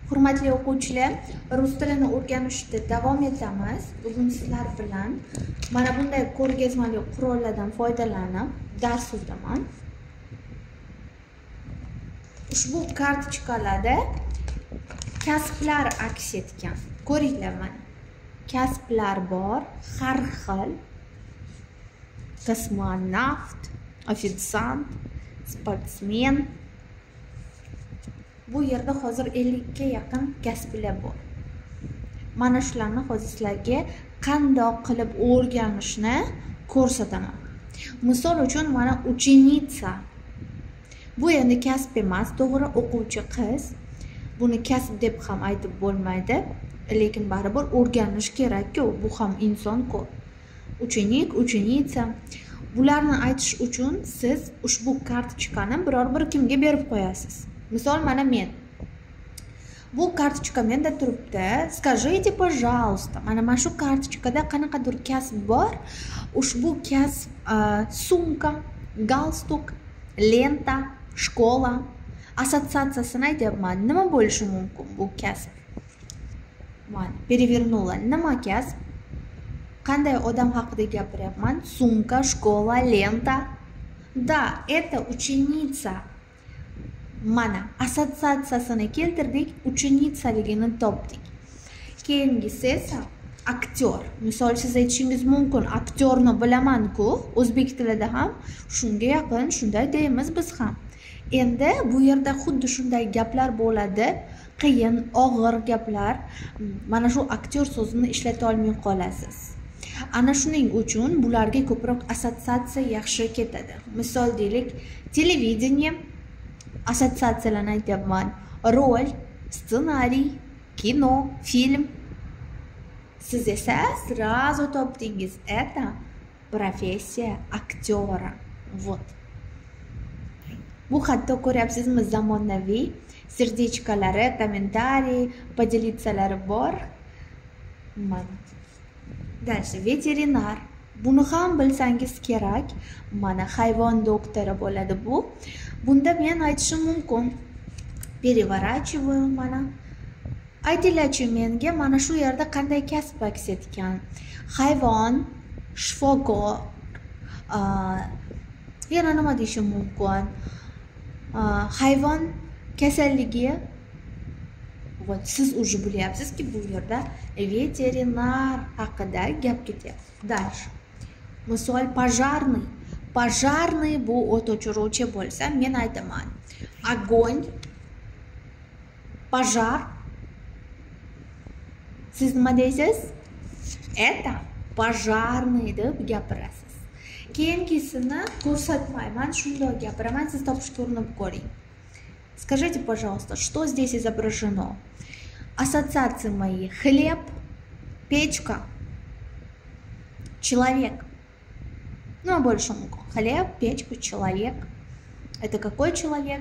Hurmatli o'quvchilar, rus tilini o'rganishda davom etamiz. Bugun sizlar bilan mana bunday ko'rgazmali qurollardan foydalanib dars o'taman. Ushbu kartochkalarda kasblar aks etgan. Ko'ringlar mana. Kasblar bor, har xil. Kosmonavt, ofitsiant, sportsmen. Bu yerda hozir 50 ga yaqin kasblar bor. Mana shularni hozir sizlarga qandoq qilib o'rganishni ko'rsataman. Misol uchun mana ученица. Bu endi kasb emas, to'g'ri, o'quvchi qiz. Buni kasb deb ham aytib bo'lmaydi, lekin baribir o'rganish kerak-ku, bu ham inson-ku. Ученик, ученица. Bularni aytish uchun siz ushbu kartochkani biror bir kimga berib qo'yasiz. Misol mana men. Bu kartochka menda turibdi. Скажите, пожалуйста, mana shu kartochkada qanaqadir kasb bor. Ushbu kasb sumka, galstuk, lenta, shkola, assotsiatsiyasini aytyapman. Nima bo'lishi mumkin bu kasb? Mana перевернула. Nima kasb? Qanday odam haqida gapiryapman? Sumka, shkola, lenta. Да, это ученица. Mana assotsiatsiyasini keltirdik, ученица-ligini topdik. Keyingisi esa aktyor. Misol siz aytishingiz mumkin, aktyorni bilaman-ku, o'zbek tilida ham shunga yaqin, shunday deymiz biz ham. Endi bu yerda xuddi shunday gaplar bo'ladi, qiyin, og'ir gaplar. Mana shu aktyor so'zini ishlata olmay qolasiz. Ana shuning uchun bularga ko'proq assotsiatsiya yaxshi ketadi. Misol deylik, televidение, assotsiatsiyalarni aytyapman. Rol, ssenariy, kino, film. Siz esa сразу topdingiz. Это профессия актера. Вот. Bu hatto ko'ryapsizmi, zamonaviy serdechkalari, kommentariy, podelitsalari bor. Mana. Dальше veterinar. Buni ham bilsangiz kerak. Mana hayvon doktori bo'ladi bu. Bunda men aytishim mumkin. Переворачиваю mana. Aytinglarchi menga mana shu yerda qanday kasb aks etgan? Hayvon, shifokor, yana nima deyishim mumkin? Hayvon kasalligi. Вот, siz уже bilyapsizki bu yerda veterinar haqida gap ketyapti. Dальше. Misol пожарный. Пожарный bu o't o'chiruvchi bo'lsa, men aytaman. Огонь, пожар. Siz nima deysiz? Это пожарный deb gapirasiz. Keyingisini ko'rsatmayman, shunday gapiraman, siz topishga urinib ko'ring. Скажите, пожалуйста, что здесь изображено? Ассоциации мои. Хлеб, печка, человек. Ну, а больше муку. Хлеб, печка, человек. Это какой человек?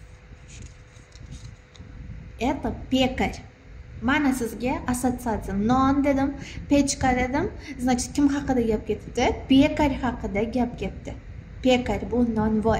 Это пекарь. Mana sizga assotsiatsiya. Non dedim, pechka dedim. Значит, kim haqida gap ketdi? Pekar haqida gap ketdi. Pekar bu nonvoy.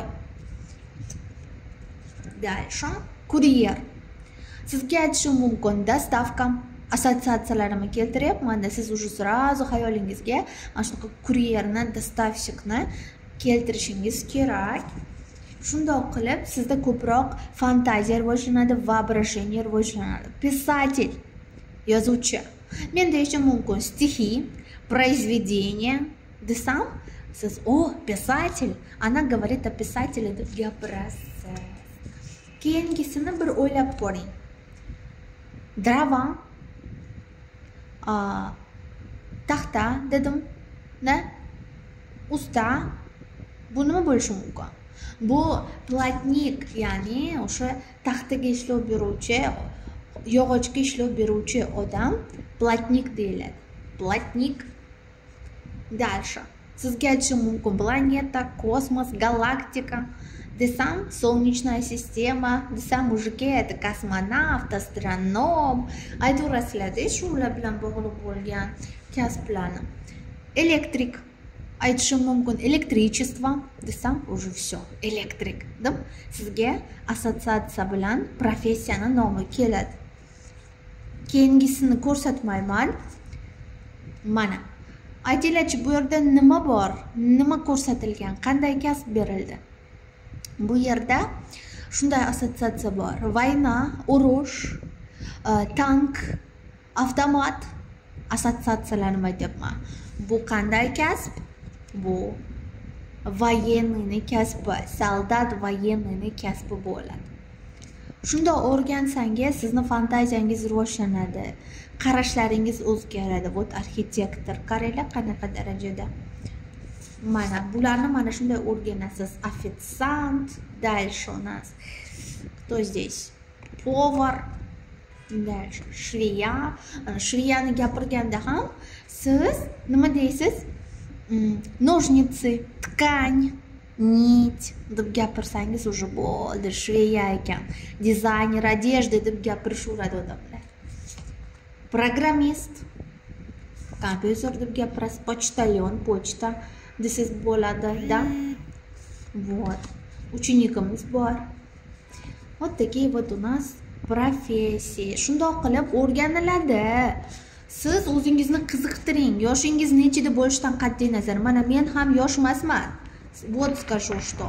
Дальше. Kuryer. Sizga aytishim mumkin, dostavka. Assotsiatsiyalarimni keltiryapman-da, siz уже сразу xayolingizga mana shunaqa kuryerni, dostavщикni keltirishingiz kerak. Shundoq qilib sizda ko'proq fantaziya rivojlanadi, воображение rivojlanadi. Писатель, yozuvchi. Men deyishim mumkin, стихи, произведение desam, siz писатель, она говорит о писателе deb gapirasiz. Keyingisini bir o'ylab ko'ring. Drava, taxta dedim, usta. Bu nima bo'lishi mumkin? Bu platnik, ya'ni o'sha taxtaga ishlov beruvchi, yog'ochga ishlov beruvchi odam platnik deyiladi. Platnik. Дальше. Sizga aytishim mumkin, planeta, kosmos, galaktika. Desam, Солнечная система, desam, mujiki, это kosmonavt, astronom. Aytaverasizlar-da, shular bilan bog'liq bo'lgan kasblarni. Elektrik. Aytishim mumkin, электричество desam, уже все, elektrik. Sizga assotsiatsiya bilan professiyani nomi keladi. keyingisini ko'rsatmayman. Mana aytinglarchi, bu yerda nima bor, nima ko'rsatilgan, qanday kasb berildi? Bu yerda shunday assotsiatsiya bor: vayna, urush, tank, avtomat assotsiatsiyalarini aytyapman. Bu qanday kasb? Bu voyenniy kasbi, soldat voyenniy kasbi bo'ladi. Shunda o'rgansangiz, sizni fantaziyangiz rivojlanadi, qarashlaringiz o'zgaradi. Вот arxitektor, qaranglar qanaqa darajada. Mana bularni mana shunday o'rganasiz. Официант, дальше у нас кто здесь? Повар, дальше shveya. Shveyani gapirganda ham siz nima deysiz? Ножницы, ткань, nit deb gapirsangiz уже bo'ldi, shveya ekan. Dizayner одежды deb gapirishaveradi odamlar. Programmist, kompyuter deb gapirasiz. Почтальон, pochta desiz bo'ladi, да? Вот. Ученикimiz bor. Вот такие вот у нас профессии. Shundoq qilib o'rganiladi. Siz o'zingizni qiziqtiring. Yoshingiz nechida bo'lishidan qat'iy nazar. Mana men ham yosh emasman. Вот скажу, что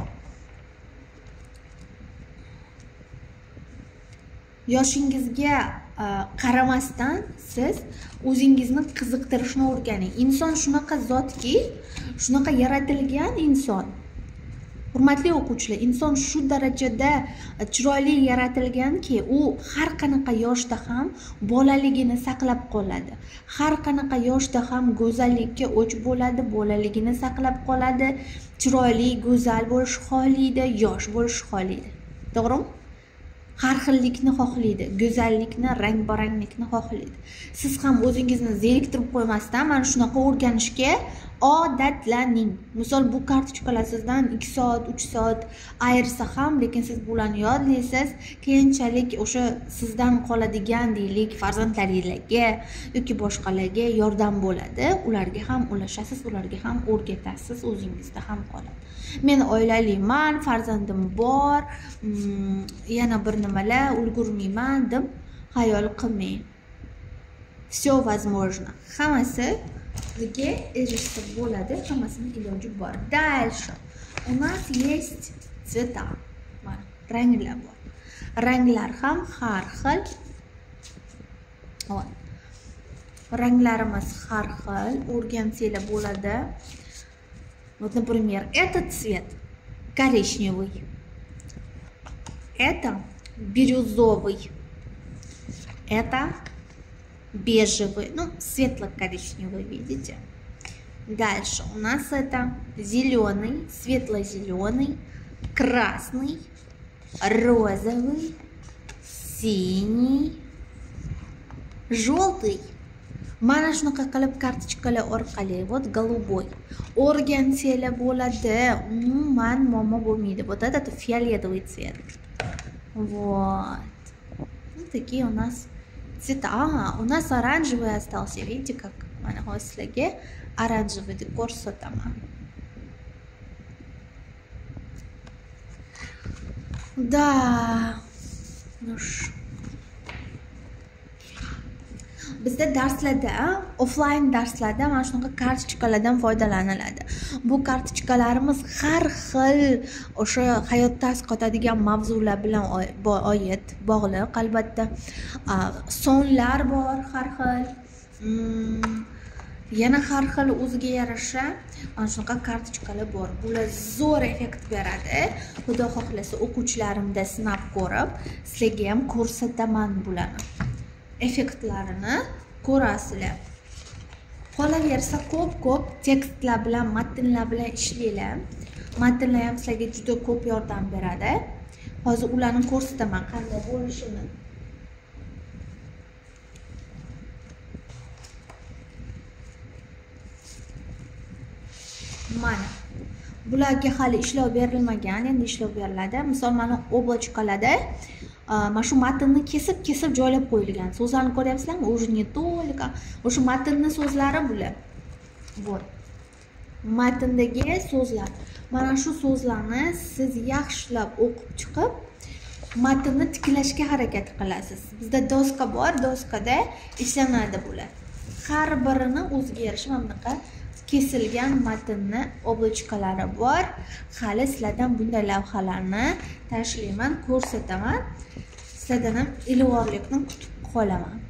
yoshingizga qaramasdan siz o'zingizni qiziqtirishni o'rganing. Inson shunaqa zotki, shunaqa yaratilgan inson. Hurmatli o'quvchilar, inson shu darajada chiroyli yaratilganki, u har qanaqa yoshda ham bolaligini saqlab qoladi. Har qanaqa yoshda ham go'zallikka o'ch bo'ladi, bolaligini saqlab qoladi, chiroyli, go'zal bo'lishni xohlaydi, yosh bo'lishni xohlaydi. To'g'rimi? Har xillikni xohlaydi, go'zallikni, rang-baranglikni xohlaydi. Siz ham o'zingizni zeriktirib qo'ymasdan mana shunaqa o'rganishga odatlaning. Misol, bu kartochkalar sizdan 2 soat, 3 soat ayirsa ham, lekin siz bularni yodlaysiz, keyinchalik o'sha sizdan qoladigan deylik farzandlaringizga yoki boshqalarga yordam bo'ladi. Ularga ham ulashasiz, ularga ham o'rgatasiz, o'zingizda ham qoladi. Men oilaliman, farzandim bor, yana bir nimalar ulgurmayman deb xayol qilmang. Все возможно. Hammasi sizga erishsa bo'ladi, hammasini iloji bor. Дальше у нас есть цвета. Mana ranglar bor. Ranglar ham har xil. Вот. Ranglarimiz har xil, o'rgansanglar bo'ladi. Вот, например, этот цвет коричневый, это бирюзовый, это бежевый, ну, светло-коричневый, видите? Дальше у нас это зеленый, светло-зеленый, красный, розовый, синий, желтый. Mana shunaqa qilib kartochkalar orqali, вот голубой. O'rgansanglar bo'ladi, umuman muammo bo'lmaydi. Вот этот фиолетовый цвет. Вот. Вот такие у нас цвета. Ага, у нас оранжевый остался. Видите, как mana hozirga оранжевый deb ko'rsataman. Да. Ну что? Bizda darslarda, offline darslarda mana shunaqa kartochkalardan foydalaniladi. Bu kartochkalarimiz har xil o'sha hayotda asqotadigan mavzular bilan bog'liq, albatta. Sonlar bor har xil. Yana har xil o'ziga yarasha mana shunaqa kartochkalar bor. Bular zo'r effekt beradi. Xudo xohlasa o'quvchilarimda sinab ko'rib, sizlarga ham ko'rsataman bularni. Effektlarini ko'rasizlar. Qolaversa ko'p tekstlar bilan, matnlar bilan ishlanglar. Matnlar ham sizlarga juda ko'p yordam beradi. Hozir ularni ko'rsataman qanday bo'lishini. Mana bularga hali ishlov berilmagan, endi ishlov beriladi. Misol, mana oblochkalarda mana shu matnni kesib joylab qo'yilgan. So'zlarni ko'ryapsizlarmi? Уже не только. O'sha matnning so'zlari bular. Вот. Matndagi so'zlar. Mana shu so'zlarni siz yaxshilab o'qib chiqib, matnni tiklashga harakat qilasiz. Bizda doska bor, doskada ishlanadi bular. Har birini o'ziga yarasha mana bunaqa kesilgan matnni oblochkalari bor. Hali sizlardan bunday lavhalarni tashlayman, ko'rsataman. Sizlardan ham ilg'orlikni kutib qolaman.